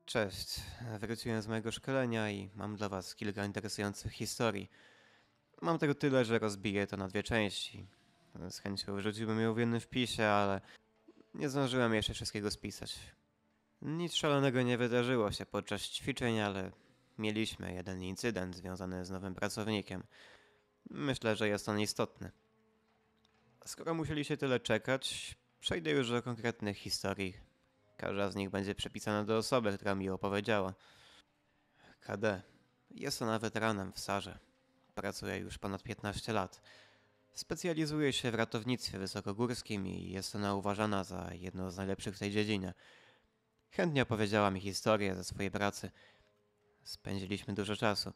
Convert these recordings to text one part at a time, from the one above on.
Cześć, wróciłem z mojego szkolenia i mam dla was kilka interesujących historii. Mam tego tyle, że rozbiję to na dwie części. Z chęcią wrzuciłbym ją w jednym wpisie, ale nie zdążyłem jeszcze wszystkiego spisać. Nic szalonego nie wydarzyło się podczas ćwiczeń, ale mieliśmy jeden incydent związany z nowym pracownikiem. Myślę, że jest on istotny. Skoro musieliście tyle czekać, przejdę już do konkretnych historii. Każda z nich będzie przypisana do osoby, która mi opowiedziała. KD. Jest ona weteranem w Sarze. Pracuje już ponad 15 lat. Specjalizuje się w ratownictwie wysokogórskim i jest ona uważana za jedną z najlepszych w tej dziedzinie. Chętnie opowiedziała mi historię ze swojej pracy. Spędziliśmy dużo czasu.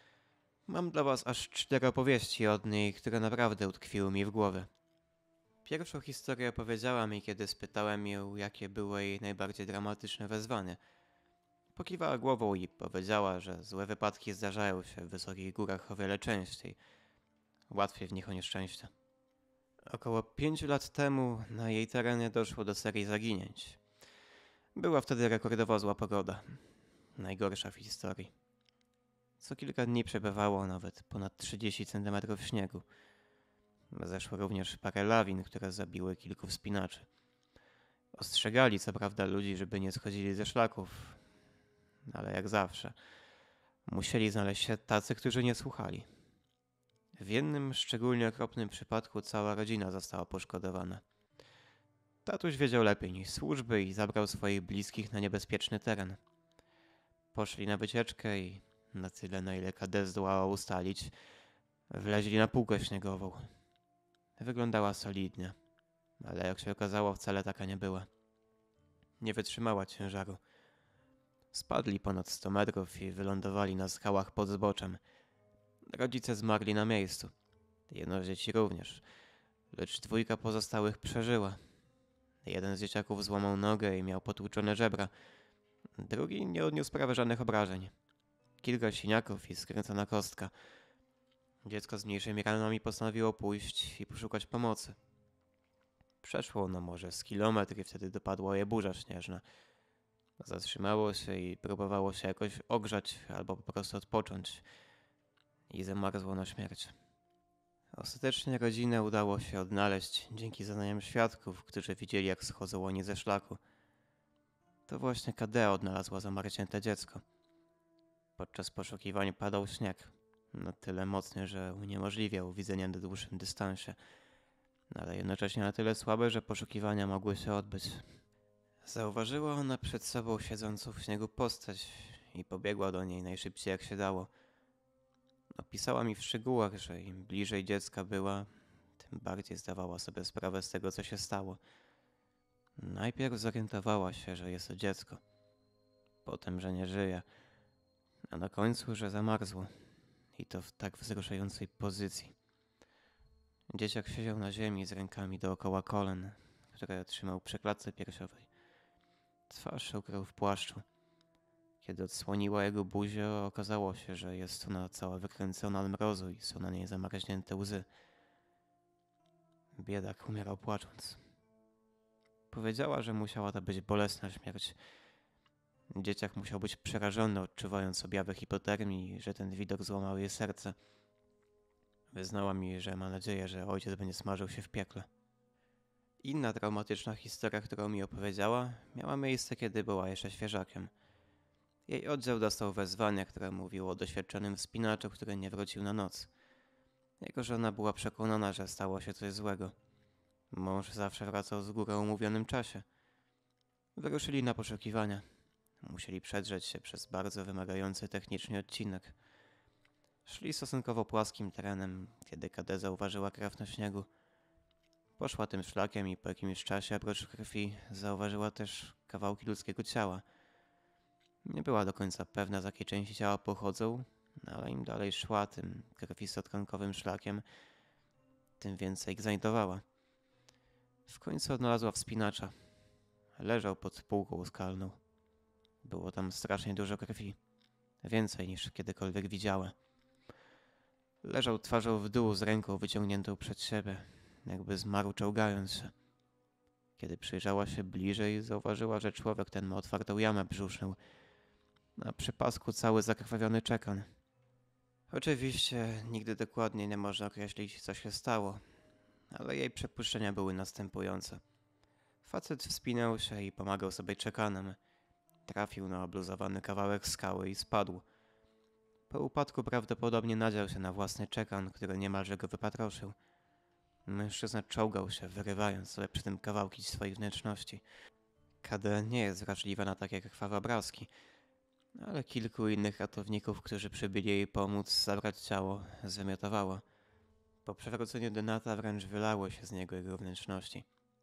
Mam dla was aż 4 opowieści od niej, które naprawdę utkwiły mi w głowie. Pierwszą historię opowiedziała mi, kiedy spytałem ją, jakie było jej najbardziej dramatyczne wezwanie. Pokiwała głową i powiedziała, że złe wypadki zdarzają się w wysokich górach o wiele częściej. Łatwiej w nich o nieszczęście. Około 5 lat temu na jej terenie doszło do serii zaginięć. Była wtedy rekordowo zła pogoda. Najgorsza w historii. Co kilka dni przebywało nawet ponad 30 cm śniegu. Zeszło również parę lawin, które zabiły kilku wspinaczy. Ostrzegali co prawda ludzi, żeby nie schodzili ze szlaków, ale jak zawsze musieli znaleźć się tacy, którzy nie słuchali. W jednym szczególnie okropnym przypadku cała rodzina została poszkodowana. Tatuś wiedział lepiej niż służby i zabrał swoich bliskich na niebezpieczny teren. Poszli na wycieczkę i na tyle, na ile KD zdołała ustalić, wleźli na półkę śniegową. Wyglądała solidnie, ale jak się okazało, wcale taka nie była. Nie wytrzymała ciężaru. Spadli ponad 100 metrów i wylądowali na skałach pod zboczem. Rodzice zmarli na miejscu. Jedno z dzieci również, lecz dwójka pozostałych przeżyła. Jeden z dzieciaków złamał nogę i miał potłuczone żebra. Drugi nie odniósł prawie żadnych obrażeń. Kilka siniaków i skręcona kostka. Dziecko z mniejszymi ranami postanowiło pójść i poszukać pomocy. Przeszło no może z kilometr i wtedy dopadła je burza śnieżna. Zatrzymało się i próbowało się jakoś ogrzać albo po prostu odpocząć. I zamarzło na śmierć. Ostatecznie rodzinę udało się odnaleźć dzięki zeznaniom świadków, którzy widzieli, jak schodzą oni ze szlaku. To właśnie KD odnalazła zamarznięte dziecko. Podczas poszukiwań padał śnieg, na tyle mocny, że uniemożliwiał widzenie na dłuższym dystansie, ale jednocześnie na tyle słabe, że poszukiwania mogły się odbyć. Zauważyła ona przed sobą siedzącą w śniegu postać i pobiegła do niej najszybciej jak się dało. Opisała mi w szczegółach, że im bliżej dziecka była, tym bardziej zdawała sobie sprawę z tego, co się stało. Najpierw zorientowała się, że jest to dziecko, potem, że nie żyje, a na końcu, że zamarzło i to w tak wzruszającej pozycji. Dzieciak siedział na ziemi z rękami dookoła kolan, które trzymał przy klatce piersiowej. Twarz ukrył w płaszczu. Kiedy odsłoniła jego buzię, okazało się, że jest ona cała wykręcona od mrozu i są na niej zamarznięte łzy. Biedak umierał płacząc. Powiedziała, że musiała to być bolesna śmierć. Dzieciak musiał być przerażony, odczuwając objawy hipotermii, że ten widok złamał jej serce. Wyznała mi, że ma nadzieję, że ojciec będzie smażył się w piekle. Inna traumatyczna historia, którą mi opowiedziała, miała miejsce, kiedy była jeszcze świeżakiem. Jej oddział dostał wezwanie, które mówiło o doświadczonym wspinaczu, który nie wrócił na noc. Jego żona była przekonana, że stało się coś złego. Mąż zawsze wracał z góry o umówionym czasie. Wyruszyli na poszukiwania. Musieli przedrzeć się przez bardzo wymagający technicznie odcinek. Szli stosunkowo płaskim terenem, kiedy KD zauważyła krew na śniegu. Poszła tym szlakiem i po jakimś czasie, oprócz krwi, zauważyła też kawałki ludzkiego ciała. Nie była do końca pewna, z jakiej części ciała pochodzą, ale im dalej szła tym krwisto-tkankowym szlakiem, tym więcej ich znajdowała. W końcu odnalazła wspinacza. Leżał pod półką skalną. Było tam strasznie dużo krwi. Więcej niż kiedykolwiek widziała. Leżał twarzą w dół z ręką wyciągniętą przed siebie, jakby zmarł czołgając się. Kiedy przyjrzała się bliżej, zauważyła, że człowiek ten ma otwartą jamę brzuszną. Na przypasku cały zakrwawiony czekan. Oczywiście nigdy dokładnie nie można określić, co się stało, ale jej przypuszczenia były następujące. Facet wspinał się i pomagał sobie czekanem. Trafił na obluzowany kawałek skały i spadł. Po upadku prawdopodobnie nadział się na własny czekan, który niemalże go wypatroszył. Mężczyzna czołgał się, wyrywając sobie przy tym kawałki swoich wnętrzności. KD nie jest wrażliwa na takie krwawe obrazki, ale kilku innych ratowników, którzy przybyli jej pomóc zabrać ciało, zwymiotowało. Po przewróceniu Donata wręcz wylało się z niego jego wnętrzności.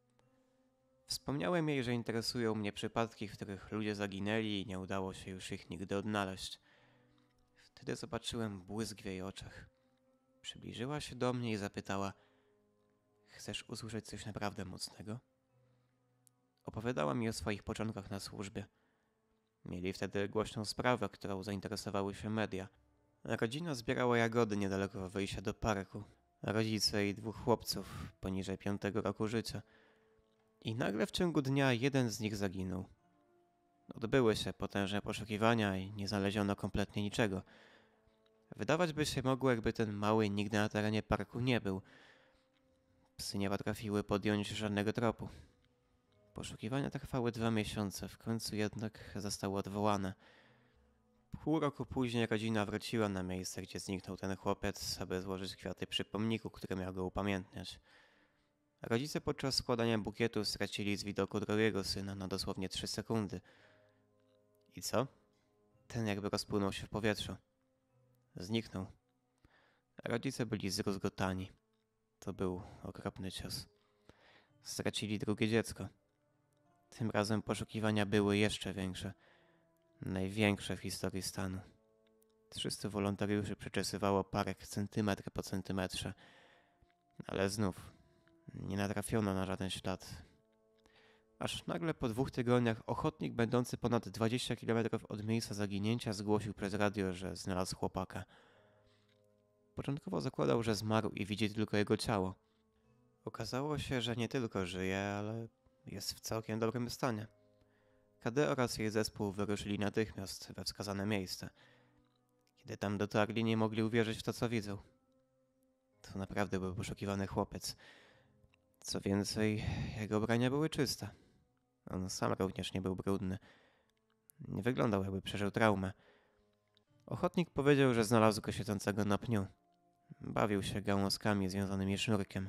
Wspomniałem jej, że interesują mnie przypadki, w których ludzie zaginęli i nie udało się już ich nigdy odnaleźć. Wtedy zobaczyłem błysk w jej oczach. Przybliżyła się do mnie i zapytała: chcesz usłyszeć coś naprawdę mocnego? Opowiadała mi o swoich początkach na służbie. Mieli wtedy głośną sprawę, którą zainteresowały się media. Rodzina zbierała jagody niedaleko wyjścia do parku. Rodzice i 2 chłopców poniżej 5 roku życia. I nagle w ciągu dnia jeden z nich zaginął. Odbyły się potężne poszukiwania i nie znaleziono kompletnie niczego. Wydawać by się mogło, jakby ten mały nigdy na terenie parku nie był. Psy nie potrafiły podjąć żadnego tropu. Poszukiwania trwały 2 miesiące, w końcu jednak zostały odwołane. Pół roku później rodzina wróciła na miejsce, gdzie zniknął ten chłopiec, aby złożyć kwiaty przy pomniku, który miał go upamiętniać. Rodzice podczas składania bukietu stracili z widoku drugiego syna na dosłownie 3 sekundy. I co? Ten jakby rozpłynął się w powietrzu. Zniknął. Rodzice byli zdruzgotani. To był okropny cios. Stracili drugie dziecko. Tym razem poszukiwania były jeszcze większe. Największe w historii stanu. 300 wolontariuszy przeczesywało park centymetr po centymetrze. Ale znów nie natrafiono na żaden ślad. Aż nagle po 2 tygodniach ochotnik będący ponad 20 km od miejsca zaginięcia zgłosił przez radio, że znalazł chłopaka. Początkowo zakładał, że zmarł i widzi tylko jego ciało. Okazało się, że nie tylko żyje, ale jest w całkiem dobrym stanie. KD oraz jej zespół wyruszyli natychmiast we wskazane miejsce. Kiedy tam dotarli, nie mogli uwierzyć w to, co widzą. To naprawdę był poszukiwany chłopiec. Co więcej, jego ubrania były czyste. On sam również nie był brudny. Nie wyglądał, jakby przeżył traumę. Ochotnik powiedział, że znalazł go siedzącego na pniu. Bawił się gałązkami związanymi sznurkiem.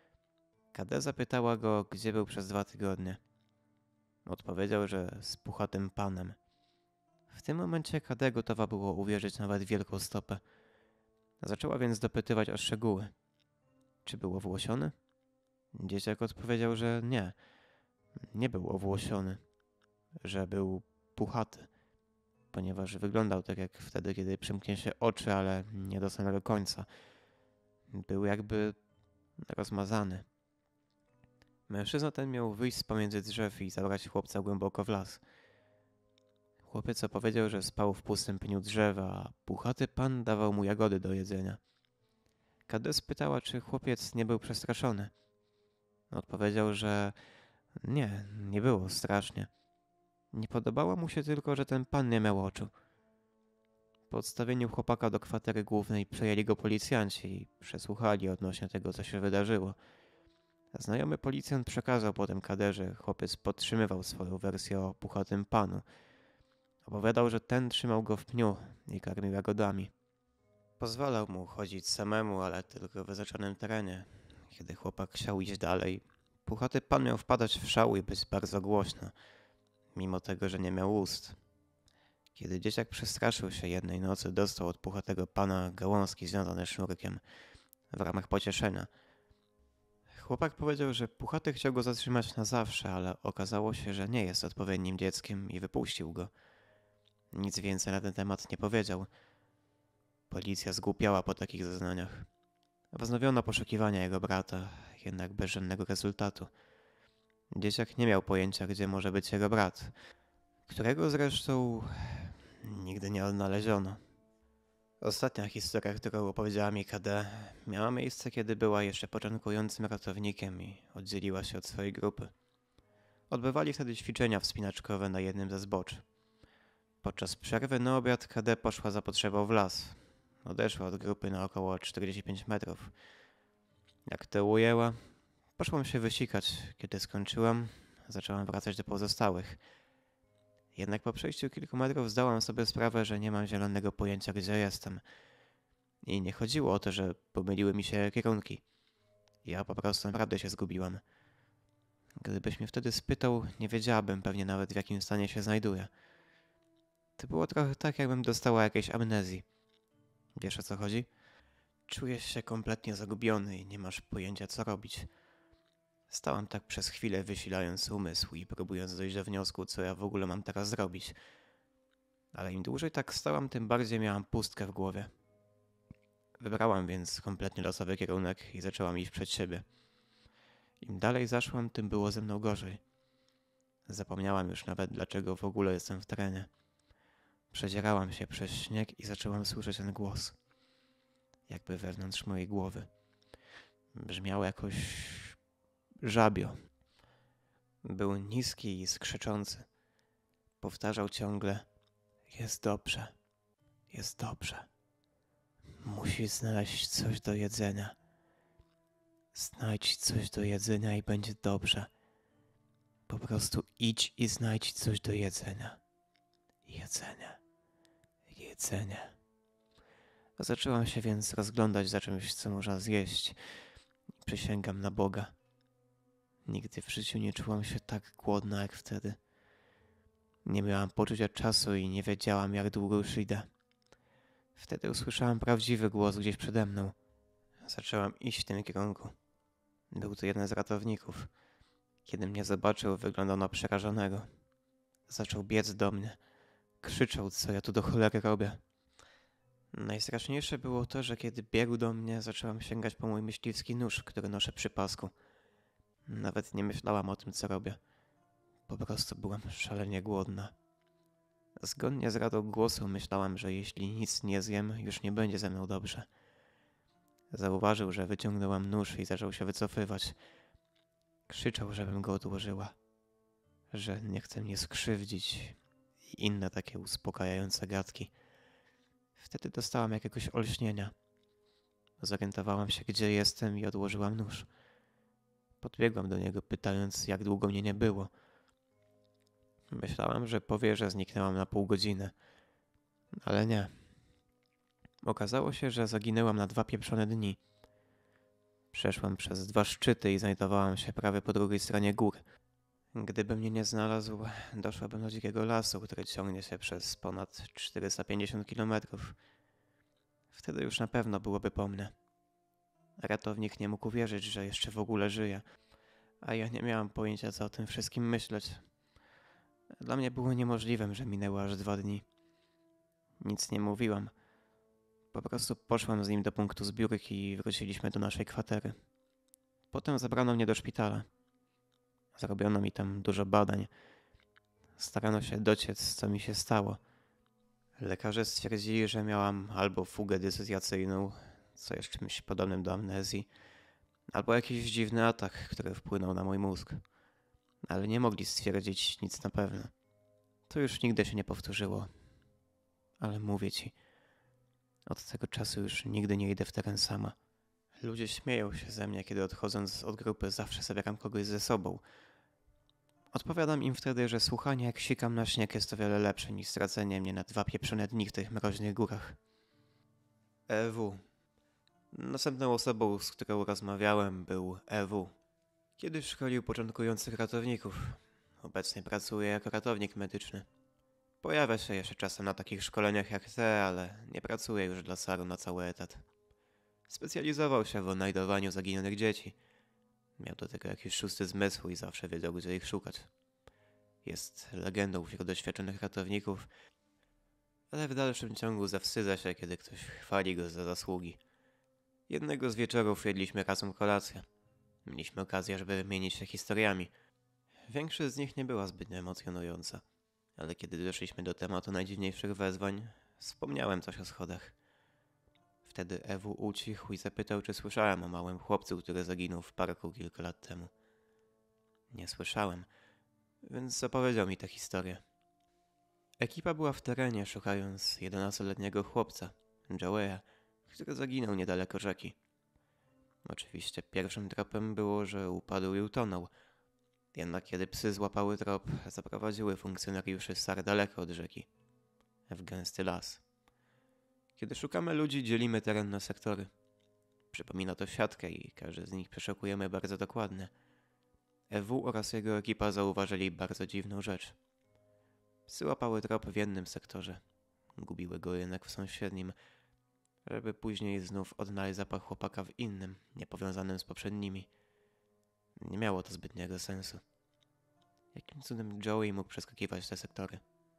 KD zapytała go, gdzie był przez 2 tygodnie. Odpowiedział, że z puchatym panem. W tym momencie KD gotowa było uwierzyć nawet w wielką stopę. Zaczęła więc dopytywać o szczegóły. Czy był owłosiony? Dzieciak odpowiedział, że nie. Nie był owłosiony. Że był puchaty. Ponieważ wyglądał tak jak wtedy, kiedy przymknie się oczy, ale nie do samego końca. Był jakby rozmazany. Mężczyzna ten miał wyjść z pomiędzy drzew i zabrać chłopca głęboko w las. Chłopiec opowiedział, że spał w pustym pniu drzewa, a puchaty pan dawał mu jagody do jedzenia. KD spytała, czy chłopiec nie był przestraszony. Odpowiedział, że nie było strasznie. Nie podobało mu się tylko, że ten pan nie miał oczu. Po odstawieniu chłopaka do kwatery głównej przejęli go policjanci i przesłuchali odnośnie tego, co się wydarzyło. Znajomy policjant przekazał potem KD, że chłopiec podtrzymywał swoją wersję o puchatym panu. Opowiadał, że ten trzymał go w pniu i karmił jagodami. Pozwalał mu chodzić samemu, ale tylko w wyznaczonym terenie. Kiedy chłopak chciał iść dalej, puchaty pan miał wpadać w szał i być bardzo głośno, mimo tego, że nie miał ust. Kiedy dzieciak przestraszył się jednej nocy, dostał od puchatego pana gałązki związane sznurkiem w ramach pocieszenia. Chłopak powiedział, że puchaty chciał go zatrzymać na zawsze, ale okazało się, że nie jest odpowiednim dzieckiem i wypuścił go. Nic więcej na ten temat nie powiedział. Policja zgłupiała po takich zeznaniach. Wznowiono poszukiwania jego brata, jednak bez żadnego rezultatu. Dzieciak nie miał pojęcia, gdzie może być jego brat, którego zresztą nigdy nie odnaleziono. Ostatnia historia, którą opowiedziała mi KD, miała miejsce, kiedy była jeszcze początkującym ratownikiem i oddzieliła się od swojej grupy. Odbywali wtedy ćwiczenia wspinaczkowe na jednym ze zbocz. Podczas przerwy na obiad KD poszła za potrzebą w las. Odeszła od grupy na około 45 metrów. Jak to ujęła, poszłam się wysikać. Kiedy skończyłam, zaczęłam wracać do pozostałych. Jednak po przejściu kilku metrów zdałam sobie sprawę, że nie mam zielonego pojęcia, gdzie jestem. I nie chodziło o to, że pomyliły mi się kierunki. Ja po prostu naprawdę się zgubiłam. Gdybyś mnie wtedy spytał, nie wiedziałabym pewnie nawet, w jakim stanie się znajduję. To było trochę tak, jakbym dostała jakiejś amnezji. Wiesz, o co chodzi? Czujesz się kompletnie zagubiony i nie masz pojęcia, co robić. Stałam tak przez chwilę, wysilając umysł i próbując dojść do wniosku, co ja w ogóle mam teraz zrobić. Ale im dłużej tak stałam, tym bardziej miałam pustkę w głowie. Wybrałam więc kompletnie losowy kierunek i zaczęłam iść przed siebie. Im dalej zaszłam, tym było ze mną gorzej. Zapomniałam już nawet, dlaczego w ogóle jestem w terenie. Przedzierałam się przez śnieg i zaczęłam słyszeć ten głos. Jakby wewnątrz mojej głowy. Brzmiał jakoś żabio. Był niski i skrzyczący. Powtarzał ciągle: jest dobrze, jest dobrze. Musisz znaleźć coś do jedzenia. Znajdź coś do jedzenia i będzie dobrze. Po prostu idź i znajdź coś do jedzenia. Jedzenie. Jedzenie. Zaczęłam się więc rozglądać za czymś, co można zjeść. Przysięgam na Boga. Nigdy w życiu nie czułam się tak głodna jak wtedy. Nie miałam poczucia czasu i nie wiedziałam, jak długo już idę. Wtedy usłyszałam prawdziwy głos gdzieś przede mną. Zaczęłam iść w tym kierunku. Był to jeden z ratowników. Kiedy mnie zobaczył, wyglądał na przerażonego. Zaczął biec do mnie. Krzyczał, co ja tu do cholery robię. Najstraszniejsze było to, że kiedy biegł do mnie, zaczęłam sięgać po mój myśliwski nóż, który noszę przy pasku. Nawet nie myślałam o tym, co robię. Po prostu byłam szalenie głodna. Zgodnie z radą głosu myślałam, że jeśli nic nie zjem, już nie będzie ze mną dobrze. Zauważył, że wyciągnęłam nóż i zaczął się wycofywać. Krzyczał, żebym go odłożyła. Że nie chce mnie skrzywdzić i inne takie uspokajające gadki. Wtedy dostałam jakiegoś olśnienia. Zorientowałam się, gdzie jestem i odłożyłam nóż. Podbiegłam do niego, pytając, jak długo mnie nie było. Myślałam, że powie, że zniknęłam na pół godziny. Ale nie. Okazało się, że zaginęłam na 2 pieprzone dni. Przeszłam przez 2 szczyty i znajdowałam się prawie po drugiej stronie gór. Gdyby mnie nie znalazł, doszłabym do dzikiego lasu, który ciągnie się przez ponad 450 kilometrów. Wtedy już na pewno byłoby po mnie. Ratownik nie mógł uwierzyć, że jeszcze w ogóle żyję, a ja nie miałam pojęcia, co o tym wszystkim myśleć. Dla mnie było niemożliwym, że minęło aż 2 dni. Nic nie mówiłam. Po prostu poszłam z nim do punktu zbiórki i wróciliśmy do naszej kwatery. Potem zabrano mnie do szpitala. Zrobiono mi tam dużo badań. Starano się dociec, co mi się stało. Lekarze stwierdzili, że miałam albo fugę dysocjacyjną, co jest czymś podobnym do amnezji, albo jakiś dziwny atak, który wpłynął na mój mózg. Ale nie mogli stwierdzić nic na pewno. To już nigdy się nie powtórzyło. Ale mówię ci, od tego czasu już nigdy nie idę w teren sama. Ludzie śmieją się ze mnie, kiedy odchodząc od grupy zawsze zabieram kogoś ze sobą. Odpowiadam im wtedy, że słuchanie jak sikam na śnieg jest o wiele lepsze niż stracenie mnie na 2 pieprzone dni w tych mroźnych górach. EW. Następną osobą, z którą rozmawiałem, był EW. Kiedyś szkolił początkujących ratowników. Obecnie pracuje jako ratownik medyczny. Pojawia się jeszcze czasem na takich szkoleniach jak te, ale nie pracuje już dla SAR-u na cały etat. Specjalizował się w odnajdowaniu zaginionych dzieci. Miał do tego jakiś 6. zmysł i zawsze wiedział, gdzie ich szukać. Jest legendą wśród doświadczonych ratowników, ale w dalszym ciągu zawstydza się, kiedy ktoś chwali go za zasługi. Jednego z wieczorów jedliśmy razem kolację. Mieliśmy okazję, żeby wymienić się historiami. Większość z nich nie była zbyt emocjonująca, ale kiedy doszliśmy do tematu najdziwniejszych wezwań, wspomniałem coś o schodach. Wtedy EW ucichł i zapytał, czy słyszałem o małym chłopcu, który zaginął w parku kilka lat temu. Nie słyszałem, więc opowiedział mi tę historię. Ekipa była w terenie, szukając 11-letniego chłopca, Joeya, który zaginął niedaleko rzeki. Oczywiście pierwszym tropem było, że upadł i utonął. Jednak kiedy psy złapały trop, zaprowadziły funkcjonariuszy SAR daleko od rzeki, w gęsty las. Kiedy szukamy ludzi, dzielimy teren na sektory. Przypomina to siatkę i każdy z nich przeszukujemy bardzo dokładnie. EW oraz jego ekipa zauważyli bardzo dziwną rzecz. Psy łapały trop w jednym sektorze, gubiły go jednak w sąsiednim, żeby później znów odnaleźć zapach chłopaka w innym, niepowiązanym z poprzednimi. Nie miało to zbytniego sensu. Jakim cudem Joey mógł przeskakiwać te sektory?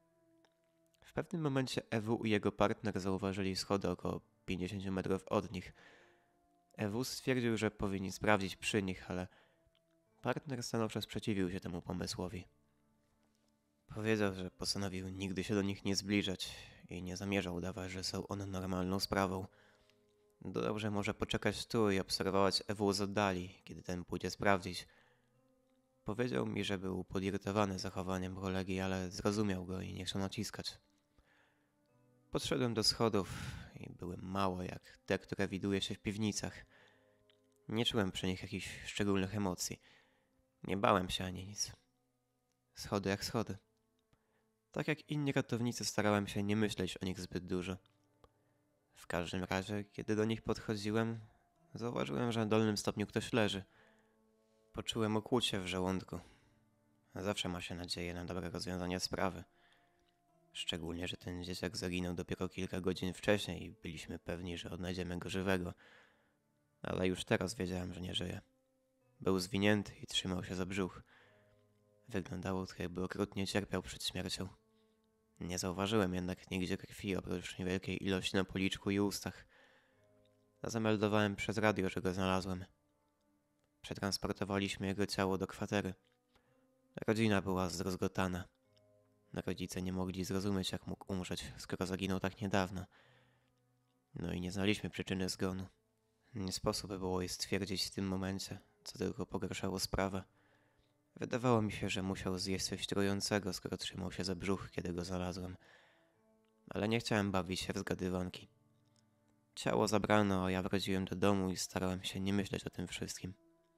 W pewnym momencie EW i jego partner zauważyli schody około 50 metrów od nich. EW stwierdził, że powinni sprawdzić przy nich, ale partner stanowczo sprzeciwił się temu pomysłowi. Powiedział, że postanowił nigdy się do nich nie zbliżać i nie zamierzał udawać, że są one normalną sprawą. Dodał, że może poczekać tu i obserwować EW z oddali, kiedy ten pójdzie sprawdzić. Powiedział mi, że był podirytowany zachowaniem kolegi, ale zrozumiał go i nie chciał naciskać. Podszedłem do schodów i były małe jak te, które widuje się w piwnicach. Nie czułem przy nich jakichś szczególnych emocji. Nie bałem się ani nic. Schody jak schody. Tak jak inni ratownicy starałem się nie myśleć o nich zbyt dużo. W każdym razie, kiedy do nich podchodziłem, zauważyłem, że na dolnym stopniu ktoś leży. Poczułem okłucie w żołądku. Zawsze ma się nadzieję na dobre rozwiązanie sprawy. Szczególnie, że ten dzieciak zaginął dopiero kilka godzin wcześniej i byliśmy pewni, że odnajdziemy go żywego. Ale już teraz wiedziałem, że nie żyje. Był zwinięty i trzymał się za brzuch. Wyglądało to, jakby okrutnie cierpiał przed śmiercią. Nie zauważyłem jednak nigdzie krwi oprócz niewielkiej ilości na policzku i ustach. Zameldowałem przez radio, że go znalazłem. Przetransportowaliśmy jego ciało do kwatery. Rodzina była zdruzgotana. Rodzice nie mogli zrozumieć, jak mógł umrzeć, skoro zaginął tak niedawno. No i nie znaliśmy przyczyny zgonu. Nie sposób było jej stwierdzić w tym momencie, co tylko pogarszało sprawę. Wydawało mi się, że musiał zjeść coś trującego, skoro trzymał się za brzuch, kiedy go znalazłem. Ale nie chciałem bawić się w zgadywanki. Ciało zabrano, a ja wróciłem do domu i starałem się nie myśleć o tym wszystkim.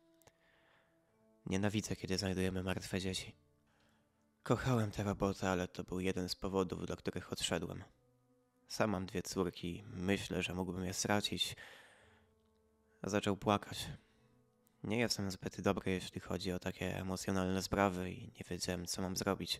Nienawidzę, kiedy znajdujemy martwe dzieci. Kochałem tę robotę, ale to był jeden z powodów, dla których odszedłem. Sam mam 2 córki, myślę, że mógłbym je stracić. Zaczął płakać. Nie jestem zbyt dobry, jeśli chodzi o takie emocjonalne sprawy i nie wiedziałem, co mam zrobić.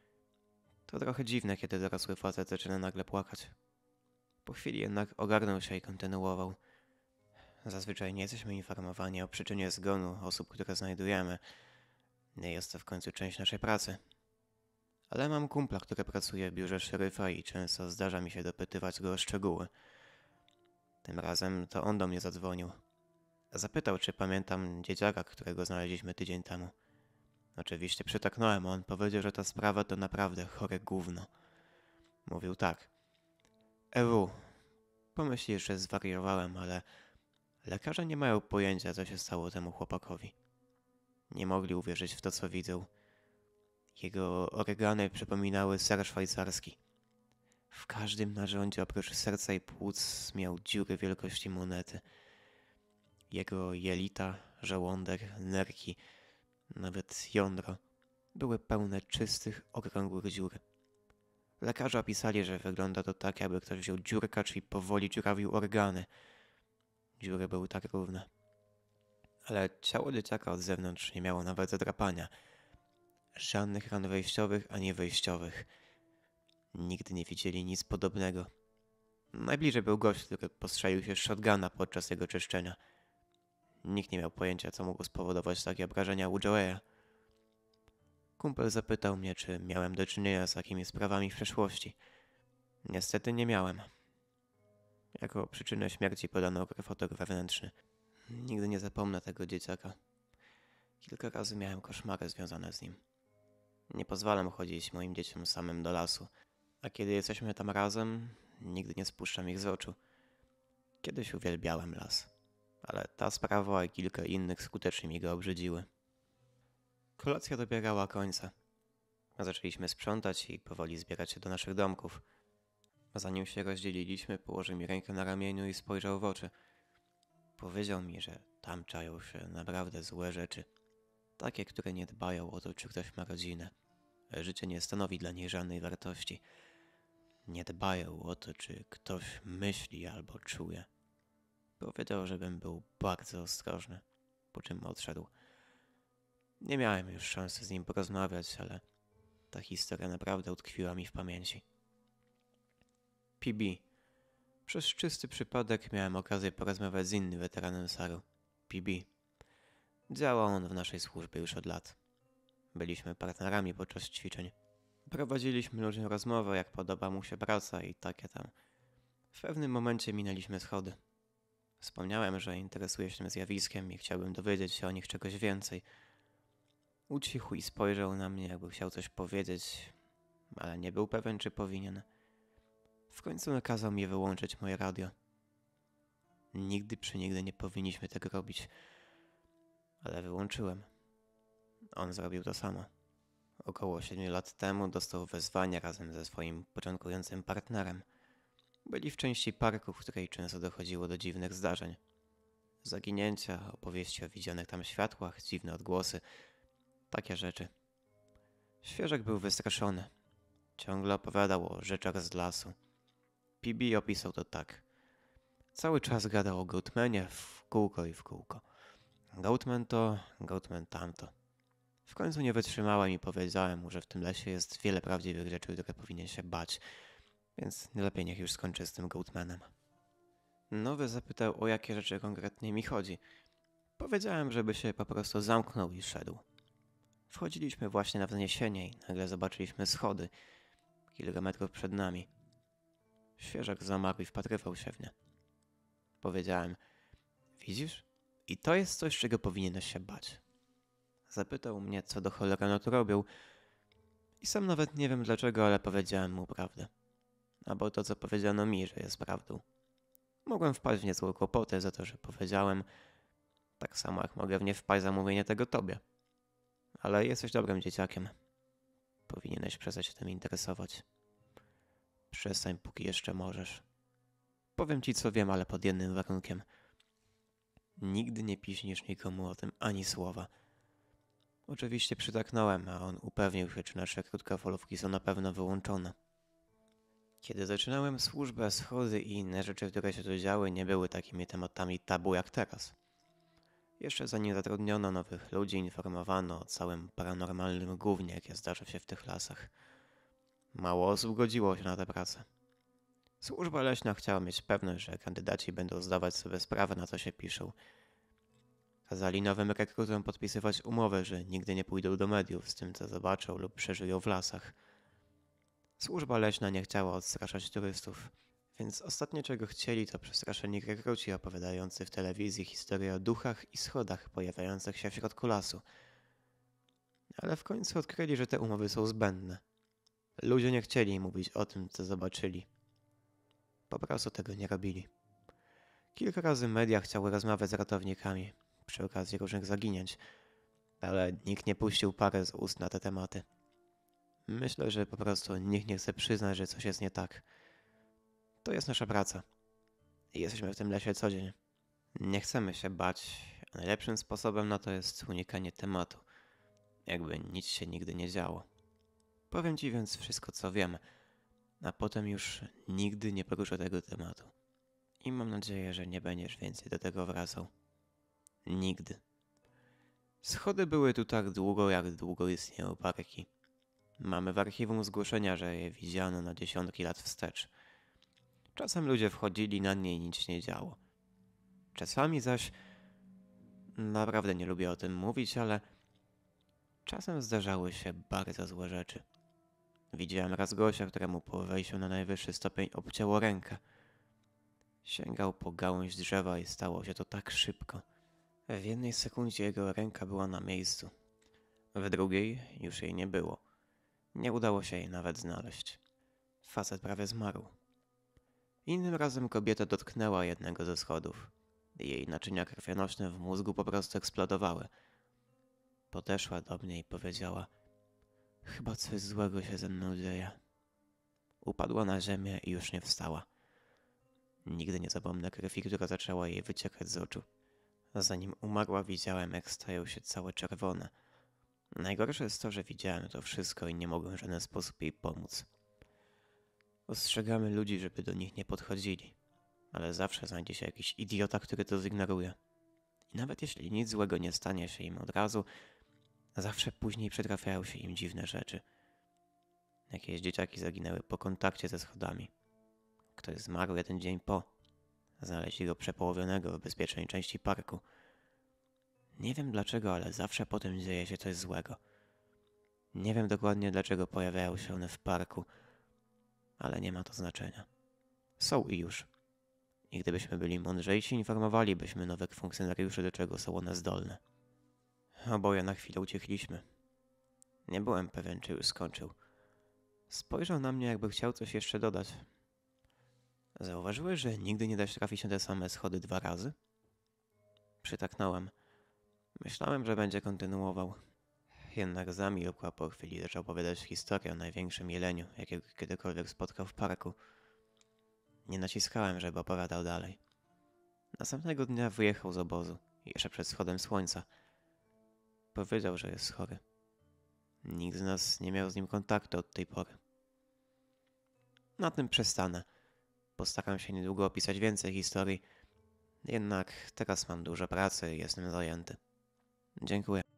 To trochę dziwne, kiedy dorosły facet zaczyna nagle płakać. Po chwili jednak ogarnął się i kontynuował. Zazwyczaj nie jesteśmy informowani o przyczynie zgonu osób, które znajdujemy. Nie jest to w końcu część naszej pracy. Ale mam kumpla, który pracuje w biurze szeryfa i często zdarza mi się dopytywać go o szczegóły. Tym razem to on do mnie zadzwonił. Zapytał, czy pamiętam dzieciaka, którego znaleźliśmy tydzień temu. Oczywiście przytaknąłem, a on powiedział, że ta sprawa to naprawdę chore gówno. Mówił tak. EW, pomyślisz, że zwariowałem, ale lekarze nie mają pojęcia, co się stało temu chłopakowi. Nie mogli uwierzyć w to, co widzą. Jego organy przypominały ser szwajcarski. W każdym narządzie oprócz serca i płuc miał dziury wielkości monety. Jego jelita, żołądek, nerki, nawet jądro były pełne czystych, okrągłych dziur. Lekarze opisali, że wygląda to tak, jakby ktoś wziął dziurkacz i powoli dziurawił organy. Dziury były tak równe. Ale ciało dzieciaka od zewnątrz nie miało nawet zadrapania. Żadnych ran wejściowych ani wyjściowych. Nigdy nie widzieli nic podobnego. Najbliżej był gość, który postrzelił się z shotguna podczas jego czyszczenia. Nikt nie miał pojęcia, co mogło spowodować takie obrażenia u Joeya. Kumpel zapytał mnie, czy miałem do czynienia z takimi sprawami w przeszłości. Niestety nie miałem. Jako przyczynę śmierci podano krwotok wewnętrzny. Nigdy nie zapomnę tego dzieciaka. Kilka razy miałem koszmary związane z nim. Nie pozwalam chodzić moim dzieciom samym do lasu, a kiedy jesteśmy tam razem, nigdy nie spuszczam ich z oczu. Kiedyś uwielbiałem las, ale ta sprawa i kilka innych skutecznie mi go obrzydziły. Kolacja dobiegała końca. Zaczęliśmy sprzątać i powoli zbierać się do naszych domków. Zanim się rozdzieliliśmy, położył mi rękę na ramieniu i spojrzał w oczy. Powiedział mi, że tam czają się naprawdę złe rzeczy. Takie, które nie dbają o to, czy ktoś ma rodzinę. Życie nie stanowi dla nich żadnej wartości. Nie dbają o to, czy ktoś myśli albo czuje. Powiedział, żebym był bardzo ostrożny, po czym odszedł. Nie miałem już szansy z nim porozmawiać, ale ta historia naprawdę utkwiła mi w pamięci. PB. Przez czysty przypadek miałem okazję porozmawiać z innym weteranem SAR-u. PB. Działał on w naszej służbie już od lat. Byliśmy partnerami podczas ćwiczeń. Prowadziliśmy luźną rozmowę, jak podoba mu się praca i takie tam. W pewnym momencie minęliśmy schody. Wspomniałem, że interesuję się tym zjawiskiem i chciałbym dowiedzieć się o nich czegoś więcej. Ucichł i spojrzał na mnie, jakby chciał coś powiedzieć, ale nie był pewien, czy powinien. W końcu nakazał mi wyłączyć moje radio. Nigdy przenigdy nie powinniśmy tego robić, ale wyłączyłem. On zrobił to samo. Około 7 lat temu dostał wezwanie razem ze swoim początkującym partnerem. Byli w części parku, w której często dochodziło do dziwnych zdarzeń. Zaginięcia, opowieści o widzianych tam światłach, dziwne odgłosy, takie rzeczy. Świeżak był wystraszony. Ciągle opowiadał o rzeczach z lasu. PB opisał to tak. Cały czas gadał o Goatmanie w kółko i w kółko. Goatman to, Goatman tamto. W końcu nie wytrzymałem i powiedziałem mu, że w tym lesie jest wiele prawdziwych rzeczy, które powinien się bać, więc lepiej niech już skończy z tym Goatmanem. Nowy zapytał, o jakie rzeczy konkretnie mi chodzi. Powiedziałem, żeby się po prostu zamknął i szedł. Wchodziliśmy właśnie na wzniesienie i nagle zobaczyliśmy schody, kilka metrów przed nami. Świeżak zamarł i wpatrywał się w nie. Powiedziałem, widzisz? I to jest coś, czego powinieneś się bać. Zapytał mnie, co do cholery ono tu robił. I sam nawet nie wiem dlaczego, ale powiedziałem mu prawdę. Albo to, co powiedziano mi, że jest prawdą. Mogłem wpaść w niezłą kłopotę za to, że powiedziałem, tak samo jak mogę w nie wpaść za mówienie tego tobie. Ale jesteś dobrym dzieciakiem. Powinieneś przestać się tym interesować. Przestań, póki jeszcze możesz. Powiem ci, co wiem, ale pod jednym warunkiem. Nigdy nie piśniesz nikomu o tym ani słowa. Oczywiście przytaknąłem, a on upewnił się, czy nasze krótkofalówki są na pewno wyłączone. Kiedy zaczynałem służbę, schody i inne rzeczy, które się tu działy, nie były takimi tematami tabu jak teraz. Jeszcze zanim zatrudniono nowych ludzi, informowano o całym paranormalnym gównie, jakie zdarza się w tych lasach. Mało osób godziło się na tę pracę. Służba leśna chciała mieć pewność, że kandydaci będą zdawać sobie sprawę, na co się piszą. Kazali nowym rekrutom podpisywać umowy, że nigdy nie pójdą do mediów z tym, co zobaczą lub przeżyją w lasach. Służba leśna nie chciała odstraszać turystów, więc ostatnie czego chcieli to przestraszeni rekruci opowiadający w telewizji historie o duchach i schodach pojawiających się w środku lasu. Ale w końcu odkryli, że te umowy są zbędne. Ludzie nie chcieli mówić o tym, co zobaczyli. Po prostu tego nie robili. Kilka razy media chciały rozmawiać z ratownikami przy okazji różnych zaginięć, ale nikt nie puścił pary z ust na te tematy. Myślę, że po prostu nikt nie chce przyznać, że coś jest nie tak. To jest nasza praca. I jesteśmy w tym lesie co dzień. Nie chcemy się bać, a najlepszym sposobem na to jest unikanie tematu. Jakby nic się nigdy nie działo. Powiem ci więc wszystko, co wiem, a potem już nigdy nie poruszę tego tematu. I mam nadzieję, że nie będziesz więcej do tego wracał. Nigdy. Schody były tu tak długo, jak długo istnieją parki. Mamy w archiwum zgłoszenia, że je widziano na dziesiątki lat wstecz. Czasem ludzie wchodzili na nie i nic się nie działo. Czasami zaś... Naprawdę nie lubię o tym mówić, ale... Czasem zdarzały się bardzo złe rzeczy. Widziałem raz gościa, któremu po wejściu na najwyższy stopień obcięło rękę. Sięgał po gałąź drzewa i stało się to tak szybko. W jednej sekundzie jego ręka była na miejscu. W drugiej już jej nie było. Nie udało się jej nawet znaleźć. Facet prawie zmarł. Innym razem kobieta dotknęła jednego ze schodów. Jej naczynia krwionośne w mózgu po prostu eksplodowały. Podeszła do mnie i powiedziała: Chyba coś złego się ze mną dzieje. Upadła na ziemię i już nie wstała. Nigdy nie zapomnę krwi, która zaczęła jej wyciekać z oczu. Zanim umarła, widziałem, jak stają się całe czerwone. Najgorsze jest to, że widziałem to wszystko i nie mogłem w żaden sposób jej pomóc. Ostrzegamy ludzi, żeby do nich nie podchodzili, ale zawsze znajdzie się jakiś idiota, który to zignoruje. I nawet jeśli nic złego nie stanie się im od razu, zawsze później przytrafiają się im dziwne rzeczy. Jakieś dzieciaki zaginęły po kontakcie ze schodami. Ktoś zmarł jeden dzień po. Znaleźli go przepołowionego w bezpiecznej części parku. Nie wiem dlaczego, ale zawsze po tym dzieje się coś złego. Nie wiem dokładnie dlaczego pojawiają się one w parku, ale nie ma to znaczenia. Są i już. I gdybyśmy byli mądrzejsi, informowalibyśmy nowych funkcjonariuszy, do czego są one zdolne. Oboje na chwilę uciekliśmy. Nie byłem pewien, czy już skończył. Spojrzał na mnie, jakby chciał coś jeszcze dodać. Zauważyłeś, że nigdy nie da się trafić na te same schody 2 razy? Przytaknąłem. Myślałem, że będzie kontynuował. Jednak zamilkł, a po chwili zaczął opowiadać historię o największym jeleniu, jakiego kiedykolwiek spotkał w parku. Nie naciskałem, żeby opowiadał dalej. Następnego dnia wyjechał z obozu, jeszcze przed wschodem słońca. Powiedział, że jest chory. Nikt z nas nie miał z nim kontaktu od tej pory. Na tym przestanę. Postaram się niedługo opisać więcej historii. Jednak teraz mam dużo pracy i jestem zajęty. Dziękuję.